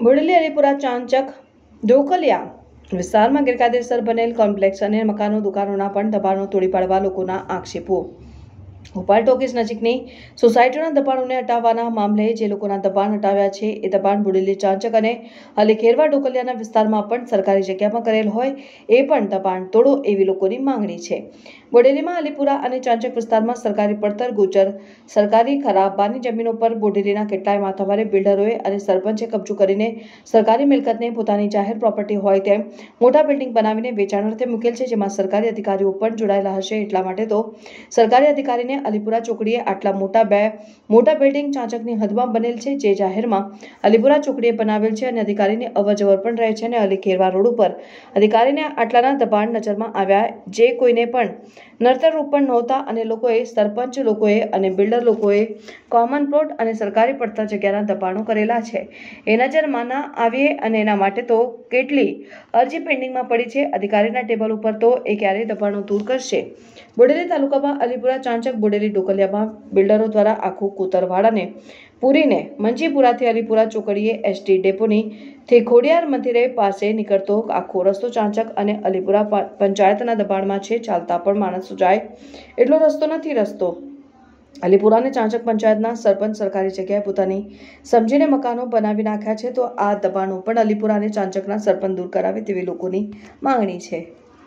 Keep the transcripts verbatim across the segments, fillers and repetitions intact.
બોડેલી અલીપુરા ચાંચક ઢોકલિયા વિસ્તારમાં ગેરકાયદેસર બનેલ કોમ્પ્લેક્સ અને મકાનો દુકાનોના પણ દબાણો તોડી પાડવા લોકોના આક્ષેપો। ભોપાલ ટોકીઝ નજીકની સોસાયટીઓના દબાણોને હટાવવાના મામલે જે લોકોના દબાણ હટાવ્યા છે એ દબાણ બોડેલી ચાંચક અને અલીખેરવા ઢોકલિયાના વિસ્તારમાં પણ સરકારી જગ્યામાં કરેલ હોય એ પણ દબાણ તોડો એવી લોકોની માંગણી છે। બોડેલીમાં અલીપુરા અને ચાંચક વિસ્તારમાં સરકારી પડતર ગુજર સરકારી ખરાબાની જમીનો પર બોડેલીના કેટલાય માથાભારે બિલ્ડરોએ અને સરપંચે કબજો કરીને સરકારી મિલકતને પોતાની જાહેર પ્રોપર્ટી હોય તેમ મોટા બિલ્ડિંગ બનાવીને વેચાણ અર્થે મૂકેલ છે, જેમાં સરકારી અધિકારીઓ પણ જોડાયેલા હશે। એટલા માટે તો સરકારી અધિકારીને અલીપુરા ચોકડીએ આટલા મોટા બે મોટા બિલ્ડિંગ ચાંચકની હદમાં બનેલ છે, જે જાહેરમાં અલીપુરા ચોકડીએ બનાવેલ છે અને અધિકારીની અવરજવર પણ રહે છે અને અલીખેરવા રોડ ઉપર અધિકારીને આટલાના દબાણ નજરમાં આવ્યા, જે કોઈને પણ નડતરરૂપ પણ નહોતા અને લોકોએ સરપંચ લોકોએ અને બિલ્ડર લોકોએ કોમન પ્લોટ અને સરકારી પડતર જગ્યાના દબાણો કરેલા છે એ નજરમાં ના આવીએ અને એના માટે તો કેટલી અરજી પેન્ડિંગમાં પડી છે। અધિકારીના ટેબલ ઉપર તો એ ક્યારેય દબાણો દૂર કરશે। બોડેલી તાલુકામાં અલીપુરા ચાંચક બોડેલી ઢોકલિયામાં બિલ્ડરો દ્વારા આખું કોતરવાડાને પૂરીને મંજીપુરાથી અલીપુરા ચોકડીએ એસટી ડેપોની થી ખોડિયાર મંદિરે પાસે નીકળતો આખો રસ્તો ચાંચક અને અલીપુરા પંચાયતના દબાણમાં છે। ચાલતા પણ માણસો જાય એટલો રસ્તો નથી। રસ્તો અલીપુરા અને ચાંચક પંચાયતના સરપંચ સરકારી જગ્યાએ પોતાની સમજીને મકાનો બનાવી નાખ્યા છે, તો આ દબાણો પણ અલીપુરા અને ચાંચકના સરપંચ દૂર કરાવે તેવી લોકોની માંગણી છે।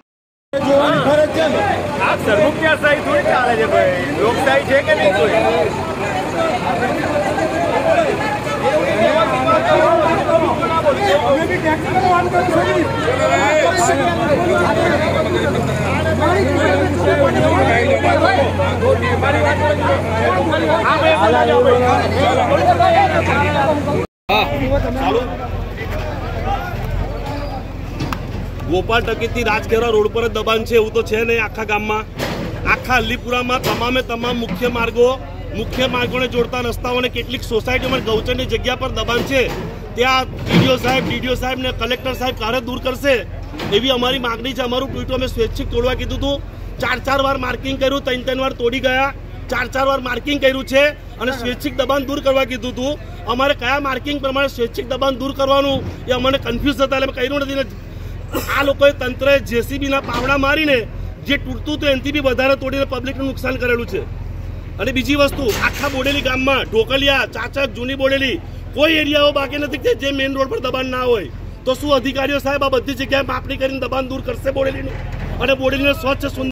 ગોપાલ ટકીથી રાજખેરવા રોડ પર જ દબાણ છે એવું તો છે નહીં। આખા ગામમાં આખા અલીપુરામાં તમામે તમામ મુખ્ય માર્ગો મુખ્ય માર્ગોને જોડતા રસ્તાઓને કેટલીક સોસાયટીઓમાં ગૌચરની જગ્યા પર દબાણ છે। ત્યાં ડીડીઓ સાહેબ ડીડીઓ સાહેબ ને કલેક્ટર સાહેબ ક્યારે દૂર કરશે એવી અમારી માગણી છે। અમારું ટ્વીટો અમે સ્વૈચ્છિક તોડવા કીધું હતું, ચાર ચાર વાર માર્કિંગ કર્યું, ત્રણ ત્રણ વાર તોડી ગયા, ચાર ચાર વાર માર્કિંગ કર્યું છે અને સ્વૈચ્છિક દબાણ દૂર કરવા કીધું હતું। અમારે કયા માર્કિંગ પ્રમાણે સ્વૈચ્છિક દબાણ દૂર કરવાનું એ અમને કન્ફ્યુઝ હતા એટલે કર્યું નથી। આ લોકોએ તંત્રએ જેસીબીના પાવડા મારીને જે તૂટતું હતું એનાથી બી વધારે તોડીને પબ્લિકનું નુકસાન કરેલું છે। અને બીજી વસ્તુ, આખા બોડેલી ગામમાં ઢોકલિયા ચાંચક જૂની બોડેલી કોઈ એરિયાઓ બાકી નથી કે જે મેઇન રોડ પર દબાણ ના હોય। તો શું અધિકારીઓ સાહેબ આ બધી જગ્યાએ માપણી કરીને દબાણ દૂર કરશે બોડેલીનું અને બોડેલીને સ્વચ્છ સુંદર